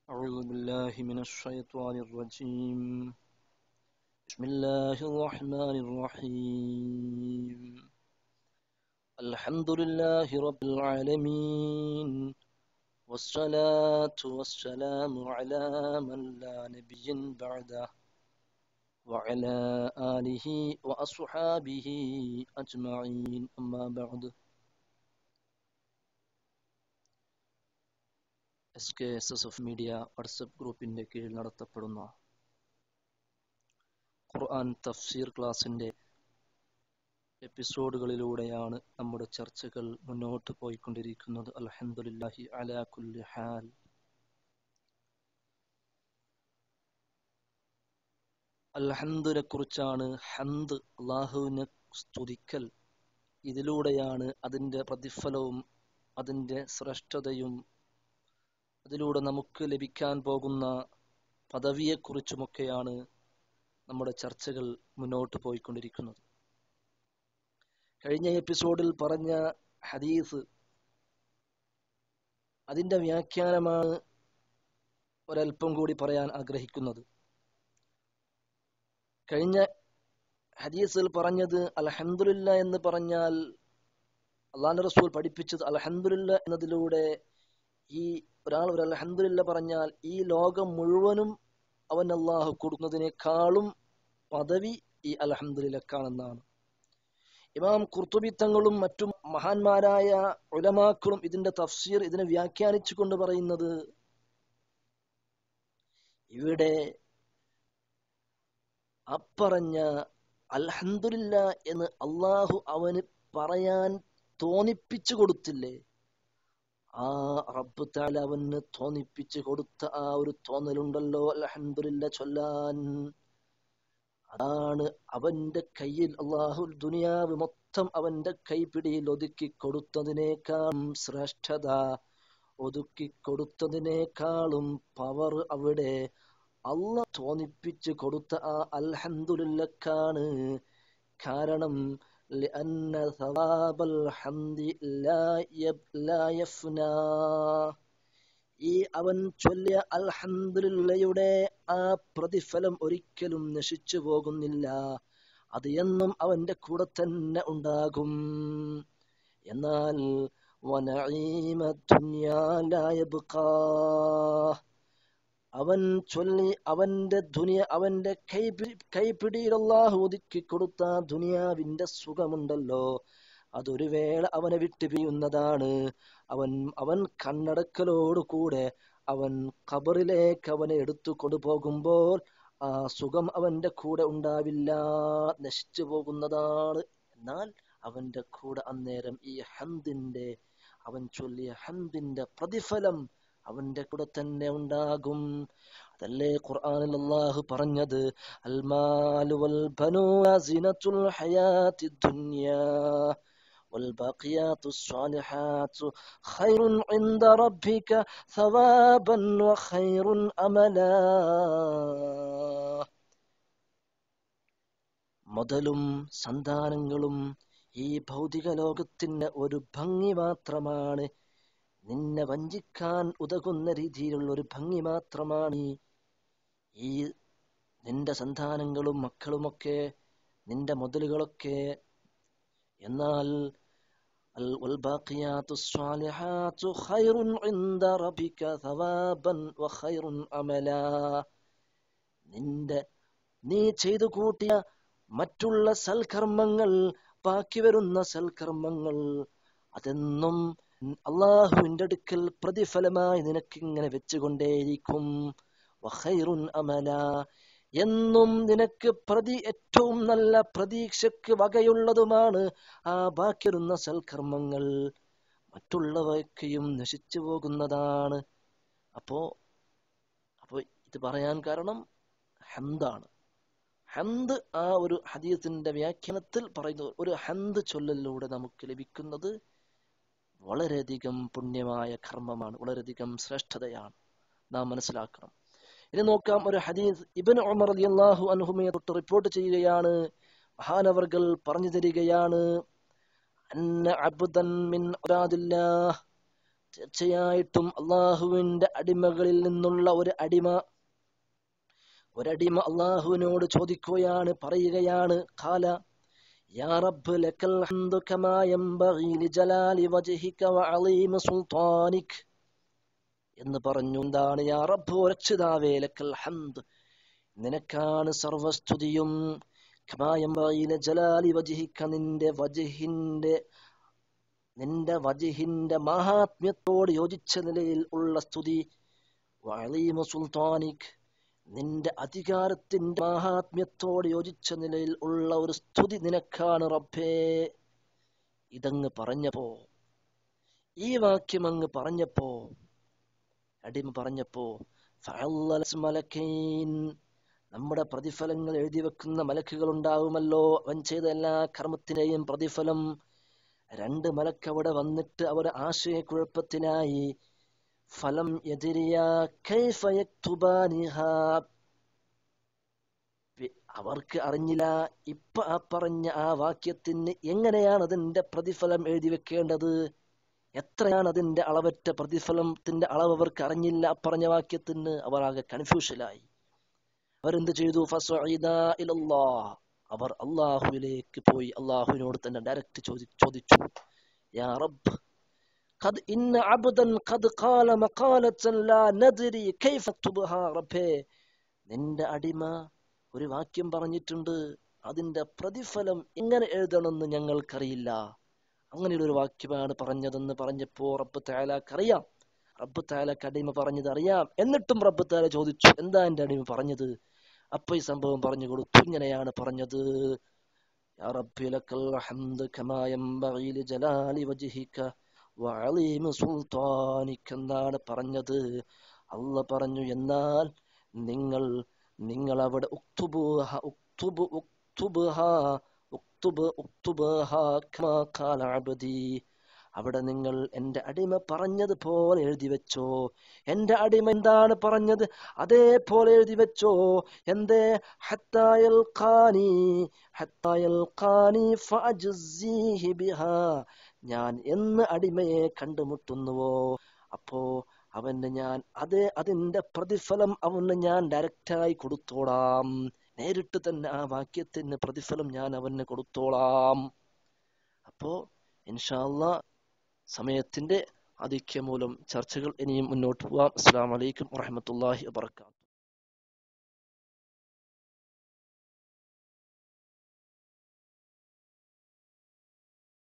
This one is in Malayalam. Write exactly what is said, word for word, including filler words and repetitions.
أعوذ بالله من الشيطان الرجيم. بسم الله الرحمن الرحيم. الحمد لله رب العالمين، والصلاة والسلام على من لا نبي بعده وعلى آله وأصحابه أجمعين. أما بعد. S K S S F media WhatsApp ഗ്രൂപ്പിന്റെ കീഴിൽ നടത്തപ്പെടുന്ന ഖുർആൻ തഫ്സീർ ക്ലാസിന്റെ എപ്പിസോഡുകളിലൂടെയാണ് നമ്മുടെ ചർച്ചകൾ മുന്നോട്ട് പോയിക്കൊണ്ടിരിക്കുന്നത്. അൽഹംദുലില്ലാഹി അലാ കുല്ലി ഹാൽ. അൽഹംദിനെ കുറിച്ചാണ്. ഹംദ്, അല്ലാഹുവിനെ സ്തുതിക്കൽ. ഇതിലൂടെയാണ് അതിന്റെ പ്രതിഫലവും അതിന്റെ ശ്രേഷ്ഠതയും അതിലൂടെ നമുക്ക് ലഭിക്കാൻ പോകുന്ന പദവിയെക്കുറിച്ചുമൊക്കെയാണ് നമ്മുടെ ചർച്ചകൾ മുന്നോട്ട് പോയിക്കൊണ്ടിരിക്കുന്നത്. കഴിഞ്ഞ എപ്പിസോഡിൽ പറഞ്ഞ ഹദീസ്, അതിന്റെ വ്യാഖ്യാനമാണ് ഒരൽപ്പം കൂടി പറയാൻ ആഗ്രഹിക്കുന്നത്. കഴിഞ്ഞ ഹദീസിൽ പറഞ്ഞത് അൽഹംദുലില്ലാ എന്ന് പറഞ്ഞാൽ, അല്ലാഹുവിന്റെ റസൂൽ പഠിപ്പിച്ചത് അൽഹംദുലില്ലാ എന്നതിലൂടെ ഈ ഒരാൾ ഒരു അൽഹംദുലില്ലാ പറഞ്ഞാൽ ഈ ലോകം മുഴുവനും അവൻ അല്ലാഹു കൊടുക്കുന്നതിനേക്കാളും പദവി ഈ അൽഹംദുലില്ലക്കാണെന്നാണ്. ഇമാം ഖുർത്തുബി തങ്ങളും മറ്റും മഹാന്മാരായ ഉലമാക്കളും ഇതിന്റെ തഫ്സീർ, ഇതിനെ വ്യാഖ്യാനിച്ചു കൊണ്ട് പറയുന്നത്, ഇവിടെ അപ്പറഞ്ഞ അൽഹംദുലില്ലാ എന്ന് അല്ലാഹു അവന് പറയാൻ തോന്നിപ്പിച്ചു കൊടുത്തില്ലേ, ആ റബ്ബ് തആല അവന് തോന്നിപ്പിച്ചു കൊടുത്ത ആ ഒരു തോന്നലുണ്ടല്ലോ അൽഹംദുലില്ലാ ചൊല്ലാൻ, അതാണ് അവന്റെ കയ്യിൽ അല്ലാഹു ദുനിയാവ് മൊത്തം അവന്റെ കൈപ്പിടിയിൽ ഒതുക്കി കൊടുത്തതിനേക്കാളും ശ്രേഷ്ഠത, ഒതുക്കി കൊടുത്തതിനേക്കാളും പവർ അവിടെ അല്ലാഹു തോന്നിപ്പിച്ചു കൊടുത്ത ആ അൽഹംദുലില്ലക്കാണ്. കാരണം لأن ثواب الحمد لا يفنى. ഈ അവൻ ചൊല്ലിയ അൽഹംദുലില്ലയുടെ ആ പ്രതിഫലം ഒരിക്കലും നശിച്ചു പോകുന്നില്ല, അത് എന്നും അവന്റെ കൂടെ തന്നെ ഉണ്ടാകും. എന്നാൽ വനഈമ ദുനിയാ ലാ യബ്ഖാ, അവൻ ചൊല്ലി അവന്റെ ദുനിയ അവന്റെ കൈപിടി കൈപ്പിടിയിൽ അല്ലാഹു ഒതുക്കി കൊടുത്ത ദുനിയാവിന്റെ സുഖമുണ്ടല്ലോ, അതൊരു വേള അവനെ വിട്ടു പിരിയുന്നതാണ്. അവൻ അവൻ കണ്ണടക്കലോടുകൂടെ അവൻ ഖബറിലേക്ക് അവനെ എടുത്തു കൊണ്ടുപോകുമ്പോൾ ആ സുഖം അവന്റെ കൂടെ ഉണ്ടാവില്ല, നശിച്ചു പോകുന്നതാണ്. എന്നാൽ അവന്റെ കൂടെ അന്നേരം ഈ ഹംദിന്റെ, അവൻ ചൊല്ലിയ ഹംദിന്റെ പ്രതിഫലം അവന്റെ കൂടെ തന്നെ ഉണ്ടാകും. അതല്ലേ ഖുർആനിൽ അല്ലാഹു പറഞ്ഞത്, അൽ മാലു വൽ ബനൂന സിനത്തുൽ ഹയാത്തി ദുനിയാ വൽ ബാഖിയാത്തുസ് സ്വാലിഹാത്തു ഖൈറുൻ ഇൻദ റബ്ബിക സവാബൻ വ ഖൈറുൻ അമലാ. മുതലും സന്താനങ്ങളും ഈ ഭൗതിക ലോകത്തിന് ഒരു ഭംഗി മാത്രമാണ്, നിന്നെ വഞ്ചിക്കാൻ ഉതകുന്ന രീതിയിലുള്ള ഒരു ഭംഗി മാത്രമാണ് ഈ നിന്റെ സന്താനങ്ങളും മക്കളുമൊക്കെ, നിന്റെ മുതലുകളൊക്കെ. എന്നാൽ നിന്റെ നീ ചെയ്തു കൂട്ടിയ മറ്റുള്ള സൽക്കർമ്മങ്ങൾ, ബാക്കി വരുന്ന സൽക്കർമ്മങ്ങൾ, അതെന്നും അള്ളാഹുവിന്റെ അടുക്കൽ പ്രതിഫലമായി നിനക്കിങ്ങനെ വെച്ചുകൊണ്ടേയിരിക്കും. വഖൈറുൻ അമല, എന്നും നിനക്ക് പ്രതി ഏറ്റവും നല്ല പ്രതീക്ഷക്ക് വകയുള്ളതുമാണ് ആ ബാക്കി വരുന്ന സൽക്കർമ്മങ്ങൾ, മറ്റുള്ളവയൊക്കെയും നശിച്ചു പോകുന്നതാണ്. അപ്പോ അപ്പോ ഇത് പറയാൻ കാരണം ഹംദാണ്. ഹംദ് ആ ഒരു ഹദീസിന്റെ വ്യാഖ്യാനത്തിൽ പറയുന്നു, ഒരു ഹംദ് ചൊല്ലലിലൂടെ നമുക്ക് ലഭിക്കുന്നത് വളരെയധികം പുണ്യമായ കർമ്മമാണ്, വളരെയധികം ശ്രേഷ്ഠതയാണ്, നാം മനസ്സിലാക്കണം. ഇനി നോക്കാം, ഒരു ഹദീസ് ഇബ്നു ഉമർ റളിയല്ലാഹു അൻഹുമയെ തൊട്ട് റിപ്പോർട്ട് ചെയ്യുകയാണ്. മഹാനവർകൾ പറഞ്ഞു തരികയാണ്, അന്ന അബ്ദൻ മിൻ ഇബാദില്ലാഹ്, തീർച്ചയായിട്ടും അള്ളാഹുവിന്റെ അടിമകളിൽ നിന്നുള്ള ഒരു അടിമ ഒരടിമ അള്ളാഹുവിനോട് ചോദിക്കുകയാണ്, പറയുകയാണ്, ഖാല യാ റബ്ബ് ലക്കൽ ഹംദു കമാ യംബഗി ലിജലാലി വജ്ഹിക വഅളീമി സുൽത്താനിക് എന്ന് പറഞ്ഞു. എന്താണ്? യാ റബ്ബ്, രക്ഷിതാവേ, ലക്കൽ ഹംദ്, നിനക്കാണ് സർവസ്തുതിയും, കമാ യംബഗി ലിജലാലി വജ്ഹിക, നിന്റെ വജ്ഹിന്റെ നിന്റെ വജ്ഹിന്റെ മഹാത്മ്യത്തോട് യോജിച്ച നിലയിൽ ഉള്ള സ്തുതി, വഅളീമി സുൽത്താനിക്, നിന്റെ അധികാരത്തിന്റെ മഹാത്മ്യത്തോട് യോജിച്ച നിലയിൽ ഉള്ള ഒരു സ്തുതി നിനക്കാണ് റബ്ബേ. ഇതങ്ങ് പറഞ്ഞപ്പോ, ഈ വാക്യം അങ്ങ് പറഞ്ഞപ്പോ, അടിമ പറഞ്ഞപ്പോ, നമ്മുടെ പ്രതിഫലങ്ങൾ എഴുതി വെക്കുന്ന മലക്കുകൾ ഉണ്ടാവുമല്ലോ, അവൻ ചെയ്ത എല്ലാ കർമ്മത്തിന്റെയും പ്രതിഫലം. രണ്ട് മലക്ക് അവിടെ വന്നിട്ട് അവർ ആശയക്കുഴപ്പത്തിനായി, ഫലം യദ്രിയ കൈഫ യക്തുബാനിഹാ, അവർക്ക് അറിഞ്ഞില്ല ഇപ്പൊ ആ പറഞ്ഞ ആ വാക്യത്തിന് എങ്ങനെയാണ് അതിന്റെ പ്രതിഫലം എഴുതി വെക്കേണ്ടത്, എത്രയാണ് അതിന്റെ അളവറ്റ പ്രതിഫലത്തിന്റെ അളവ് അവർക്ക് അറിഞ്ഞില്ല. പറഞ്ഞ വാക്യത്തിന് അവർ ആകെ കൺഫ്യൂഷനായി. അവരെന്ത് ചെയ്തു? ഫസ്വഇദാ ഇലല്ലാഹ്, അവർ അള്ളാഹുവിലേക്ക് പോയി അള്ളാഹുവിനോട് തന്നെ ഡയറക്റ്റ് ചോദിച്ചു, യാ റബ്ബ് ഖദ് ഇന്ന അബ്ദൻ ഖദ് ഖാല മഖാലതൻ ലാ നദ്രി കൈഫ തുബ്ഹാ, റബ്ബേ, നിന്റെ അടിമ ഒരു വാക്യം പറഞ്ഞിട്ടുണ്ട്, അതിന്റെ പ്രതിഫലം എങ്ങനെ എഴുതണമെന്ന് ഞങ്ങൾക്കറിയില്ല. അങ്ങനെയുള്ള ഒരു വാക്യമാണ് പറഞ്ഞതെന്ന് പറഞ്ഞപ്പോ റബ്ബ് തആലക്ക് അറിയാം, റബ്ബ് തആലക്ക് അടിമ പറഞ്ഞത് അറിയാം. എന്നിട്ടും റബ്ബ് തആല ചോദിച്ചു, എന്താ എന്റെ അടിമ പറഞ്ഞത്? അപ്പൊ ഈ സംഭവം പറഞ്ഞു കൊടുത്തു. ഇങ്ങനെയാണ് പറഞ്ഞത്, യാ റബ്ബി ലക്കൽ ഹംദ് കമാ യംബഗി ലിജലാലി വജ്ഹിക വഅളീമി സുൽത്താനിക എന്നാണ് പറഞ്ഞത്. അല്ലാഹ് പറഞ്ഞു, എന്നാൽ നിങ്ങൾ നിങ്ങൾ അവിടെ ഉക്തുബുഹ ഉക്തുബു ഉക്തുബുഹ ഉക്തുബ് ഉക്തുബുഹ കമാ ഖാല അബ്ദി, അവിടെ നിങ്ങൾ എന്റെ അടിമ പറഞ്ഞതുപോലെ എഴുതി വെച്ചോ. എന്റെ അടിമ എന്താണ് പറഞ്ഞത് അതേപോലെ എഴുതി വെച്ചോ. എന്തേ? ഹത്താ യൽഖാനി ഹത്താ യൽഖാനി ഫഅജ്സിഹി ബിഹാ, ഞാൻ എന്ന് അടിമയെ കണ്ടുമുട്ടുന്നുവോ അപ്പോ അവന് ഞാൻ അതേ അതിന്റെ പ്രതിഫലം അവന് ഞാൻ ഡയറക്റ്റായി കൊടുത്തോളാം. നേരിട്ട് തന്നെ ആ വാക്യത്തിന് പ്രതിഫലം ഞാൻ അവന് കൊടുത്തോളാം. അപ്പോ ഇൻഷാ അല്ലാഹ് സമയത്തിന്റെ ആധിക്യം മൂലം ചർച്ചകൾ ഇനിയും മുന്നോട്ട് പോവാം. അസ്സലാമു അലൈക്കും വറഹ്മത്തുള്ളാഹി വബറകാതുഹു.